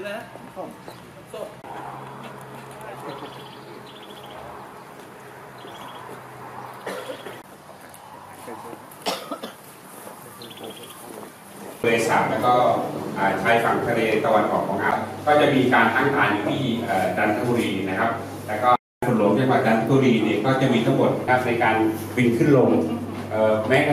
นะทะเลสาบแล้วก็ชายฝั่งทะเลตะวันออกของอ่าวก็จะมีการตั้งฐานอยู่ที่จันทบุรีนะครับแล้วก็ฝนหลวงจังหวัดจันทบุรีเนี่ยก็จะมีทั้งหมดนะครับในการบินขึ้นลงแม้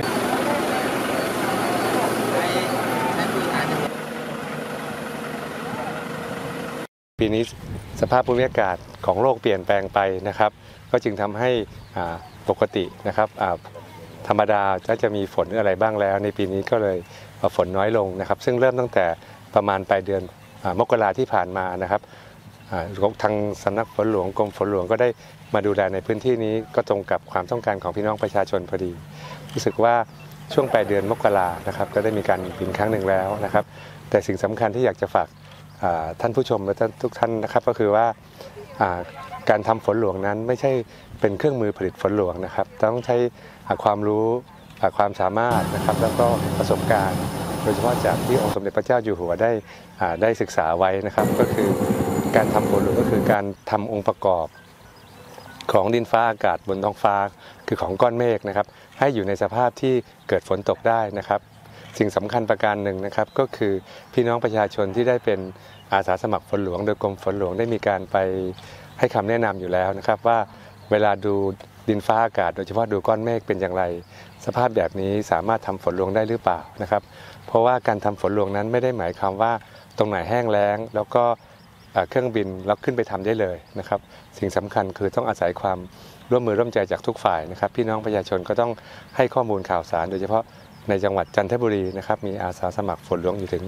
ปีนี้สภาพภูมิอากาศของโลกเปลี่ยนแปลงไปนะครับก็จึงทำให้ปกตินะครับธรรมดาจะมีฝนอะไรบ้างแล้วในปีนี้ก็เลยฝนน้อยลงนะครับซึ่งเริ่มตั้งแต่ประมาณปลายเดือนมกราที่ผ่านมานะครับทางสำนักฝนหลวงกรมฝนหลวงก็ได้มาดูแลในพื้นที่นี้ก็ตรงกับความต้องการของพี่น้องประชาชนพอดีรู้สึกว่าช่วงปลายเดือนมกรานะครับก็ได้มีการบินครั้งหนึ่งแล้วนะครับแต่สิ่งสำคัญที่อยากจะฝากท่านผู้ชมและทุกท่านนะครับก็คือว่าการทำฝนหลวงนั้นไม่ใช่เป็นเครื่องมือผลิตฝนหลวงนะครับต้องใช้ความรู้ความสามารถนะครับแล้วก็ประสบการณ์โดยเฉพาะจากที่องค์สมเด็จพระเจ้าอยู่หัวได้ศึกษาไว้นะครับก็คือการทำฝนหลวงก็คือการทำองค์ประกอบของดินฟ้าอากาศบนท้องฟ้าคือของก้อนเมฆนะครับให้อยู่ในสภาพที่เกิดฝนตกได้นะครับสิ่งสำคัญประการหนึ่งนะครับก็คือพี่น้องประชาชนที่ได้เป็นอาสาสมัครฝนหลวงโดยกรมฝนหลวงได้มีการไปให้คำแนะนำอยู่แล้วนะครับว่าเวลาดูดินฟ้าอากาศโดยเฉพาะดูก้อนเมฆเป็นอย่างไรสภาพแบบนี้สามารถทำฝนหลวงได้หรือเปล่านะครับเพราะว่าการทำฝนหลวงนั้นไม่ได้หมายความว่าตรงไหนแห้งแล้งแล้วก็เครื่องบินแล้วขึ้นไปทำได้เลยนะครับสิ่งสำคัญคือต้องอาศัยความร่วมมือร่วมใจจากทุกฝ่ายนะครับพี่น้องประชาชนก็ต้องให้ข้อมูลข่าวสารโดยเฉพาะในจังหวัดจันทบุรีนะครับมีอาสาสมัครฝนหลวงอยู่ถึง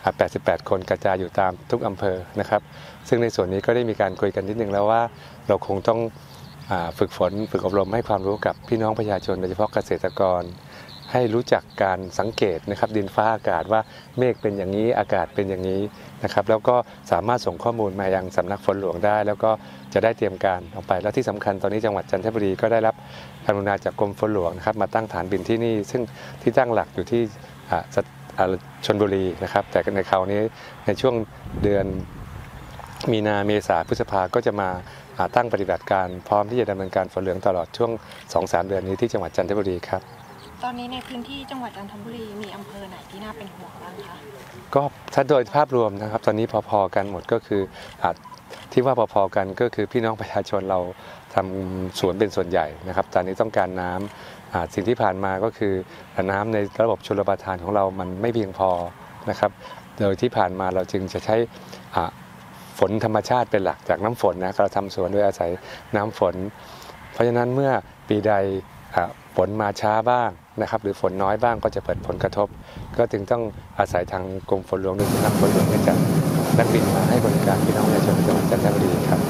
88 คนกระจายอยู่ตามทุกอำเภอนะครับซึ่งในส่วนนี้ก็ได้มีการคุยกันนิดนึงแล้วว่าเราคงต้องฝึกอบรมให้ความรู้กับพี่น้องประชาชนโดยเฉพาะเกษตรกรให้รู้จักการสังเกตนะครับดินฟ้าอากาศว่าเมฆเป็นอย่างนี้อากาศเป็นอย่างนี้นะครับแล้วก็สามารถส่งข้อมูลมายังสำนักฝนหลวงได้แล้วก็จะได้เตรียมการออกไปแล้วที่สำคัญตอนนี้จังหวัดจันทบุรีก็ได้รับกรุณาจากกรมฝนหลวงนะครับมาตั้งฐานบินที่นี่ซึ่งที่ตั้งหลักอยู่ที่ชลบุรีนะครับแต่ในคราวนี้ในช่วงเดือนมีนาเมษาพฤษภาก็จะมาตั้งปฏิบัติการพร้อมที่จะดำเนินการฝนหลวงตลอดช่วง 2-3 เดือนนี้ที่จังหวัดจันทบุรีครับตอนนี้ในพื้นที่จังหวัดจันทบุรีมีอำเภอไหนที่น่าเป็นห่วงบ้างคะก็ถ้าโดยภาพรวมนะครับตอนนี้พอๆกันหมดก็คือที่ว่าพอๆกันก็คือพี่น้องประชาชนเราทำสวนเป็นส่วนใหญ่นะครับตอนนี้ต้องการน้ำสิ่งที่ผ่านมาก็คือน้ำในระบบชลประทานของเรามันไม่เพียงพอนะครับโดยที่ผ่านมาเราจึงจะใช้ฝนธรรมชาติเป็นหลักจากน้ำฝนนะเราทำสวนโดยอาศัยน้ำฝนเพราะฉะนั้นเมื่อปีใดฝนมาช้าบ้างนะครับหรือฝนน้อยบ้างก็จะเกิดผลกระทบก็จึงต้องอาศัยทางกรมฝนหลวงหรือสำนักฝนหลวงในจัดนักบินมาให้บริการพี่น้องประชาชนจังหวัดจันทบุรีครับ